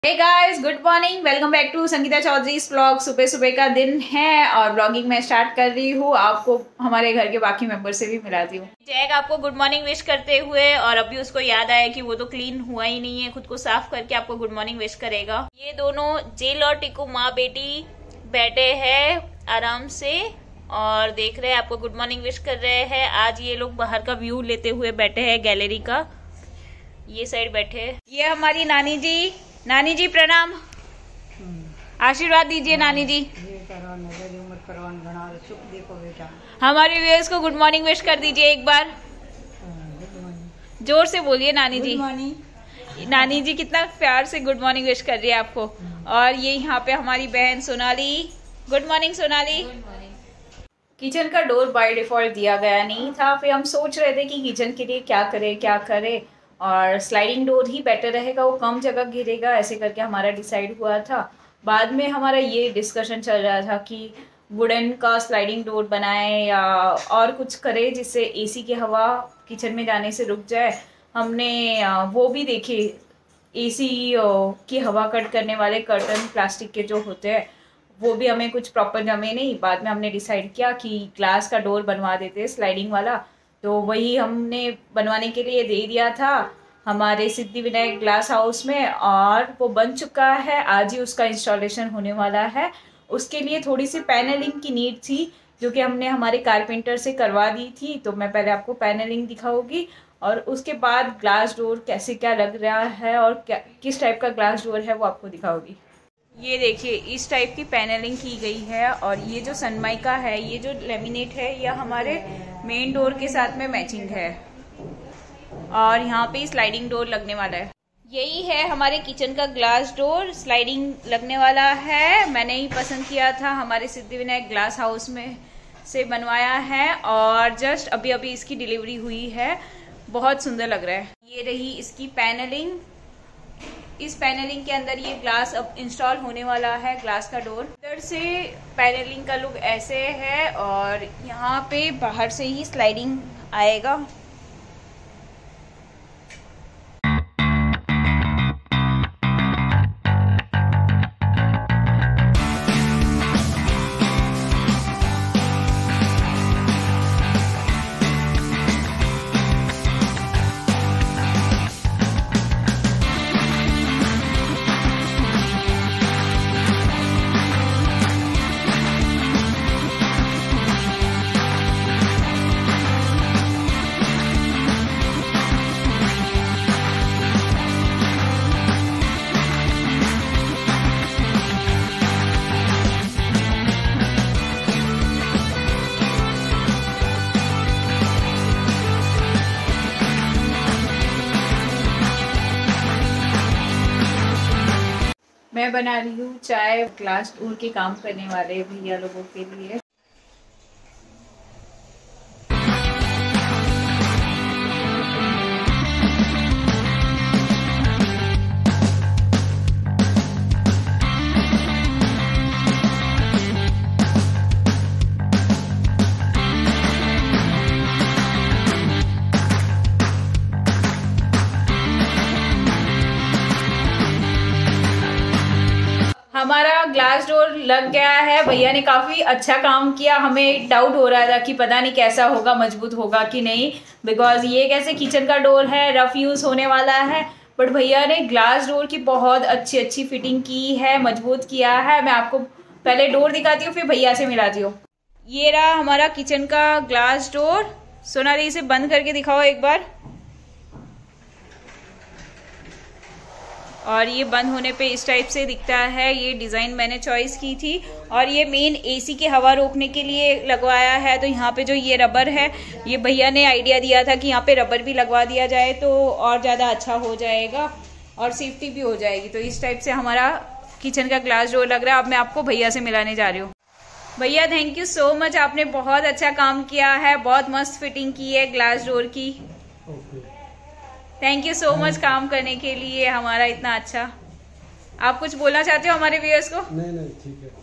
Hey guys, good morning. Welcome back to Sangeeta Chaudhary vlog. सुबह सुबह का दिन है और ब्लॉगिंग मैं स्टार्ट कर रही हूँ। आपको हमारे घर के बाकी मेंबर से भी मिलाती हूँ। जैक आपको गुड मॉर्निंग विश करते हुए, और अभी उसको याद आया कि वो तो क्लीन हुआ ही नहीं है, खुद को साफ करके आपको गुड मॉर्निंग विश करेगा। ये दोनों जेल और टिकू माँ बेटी बैठे हैं आराम से और देख रहे हैं, आपको गुड मॉर्निंग विश कर रहे हैं। आज ये लोग बाहर का व्यू लेते हुए बैठे हैं, गैलरी का ये साइड बैठे। ये हमारी नानी जी। नानी जी प्रणाम, आशीर्वाद दीजिए नानी जी। हमारे व्यूअर्स को गुड मॉर्निंग विश कर दीजिए एक बार, जोर से बोलिए नानी जी। नानी जी कितना प्यार से गुड मॉर्निंग विश कर रही है आपको। और ये यहाँ पे हमारी बहन Sonali. Good morning Sonali. Kitchen का डोर बाय डिफॉल्ट दिया गया नहीं था, फिर हम सोच रहे थे कि किचन के लिए क्या करे और स्लाइडिंग डोर ही बेटर रहेगा, वो कम जगह घेरेगा, ऐसे करके हमारा डिसाइड हुआ था। बाद में हमारा ये डिस्कशन चल रहा था कि वुडन का स्लाइडिंग डोर बनाएं या और कुछ करें जिससे एसी की हवा किचन में जाने से रुक जाए। हमने वो भी देखे, एसी की हवा कट करने वाले कर्टन प्लास्टिक के जो होते हैं, वो भी हमें कुछ प्रॉपर जमे नहीं। बाद में हमने डिसाइड किया कि ग्लास का डोर बनवा देते स्लाइडिंग वाला, तो वही हमने बनवाने के लिए दे दिया था हमारे सिद्धिविनायक ग्लास हाउस में, और वो बन चुका है। आज ही उसका इंस्टॉलेशन होने वाला है। उसके लिए थोड़ी सी पैनलिंग की नीड थी, जो कि हमने हमारे कारपेंटर से करवा दी थी। तो मैं पहले आपको पैनलिंग दिखाऊंगी और उसके बाद ग्लास डोर कैसे क्या लग रहा है और किस टाइप का ग्लास डोर है वो आपको दिखाऊंगी। ये देखिए, इस टाइप की पैनलिंग की गई है और ये जो सनमाइका है, ये जो लेमिनेट है, यह हमारे मेन डोर के साथ में मैचिंग है। और यहाँ पे स्लाइडिंग डोर लगने वाला है। यही है हमारे किचन का ग्लास डोर, स्लाइडिंग लगने वाला है। मैंने ही पसंद किया था, हमारे सिद्धिविनायक ग्लास हाउस में से बनवाया है और जस्ट अभी अभी इसकी डिलीवरी हुई है। बहुत सुंदर लग रहा है। ये रही इसकी पैनलिंग। इस पैनलिंग के अंदर ये ग्लास अब इंस्टॉल होने वाला है, ग्लास का डोर। इधर से पैनलिंग का लुक ऐसे है और यहाँ पे बाहर से ही स्लाइडिंग आएगा। मैं बना रही हूँ चाय ग्लास डोर के काम करने वाले भैया लोगों के लिए। हमारा ग्लास डोर लग गया है। भैया ने काफ़ी अच्छा काम किया। हमें डाउट हो रहा था कि पता नहीं कैसा होगा, मजबूत होगा कि नहीं, बिकॉज ये कैसे किचन का डोर है, रफ यूज़ होने वाला है। बट भैया ने ग्लास डोर की बहुत अच्छी फिटिंग की है, मजबूत किया है। मैं आपको पहले डोर दिखाती हूँ, फिर भैया से मिलाती हूँ। ये रहा हमारा किचन का ग्लास डोर। सोनाली, इसे बंद करके दिखाओ एक बार। और ये बंद होने पे इस टाइप से दिखता है। ये डिज़ाइन मैंने चॉइस की थी और ये मेन एसी की हवा रोकने के लिए लगवाया है। तो यहाँ पे जो ये रबर है, ये भैया ने आइडिया दिया था कि यहाँ पे रबर भी लगवा दिया जाए तो और ज़्यादा अच्छा हो जाएगा और सेफ्टी भी हो जाएगी। तो इस टाइप से हमारा किचन का ग्लास डोर लग रहा है। अब मैं आपको भैया से मिलाने जा रही हूँ। भैया, थैंक यू सो मच, आपने बहुत अच्छा काम किया है, बहुत मस्त फिटिंग की है ग्लास डोर की। थैंक यू सो मच काम करने के लिए हमारा इतना अच्छा। आप कुछ बोलना चाहते हो हमारे व्यूअर्स को? नहीं, ठीक है।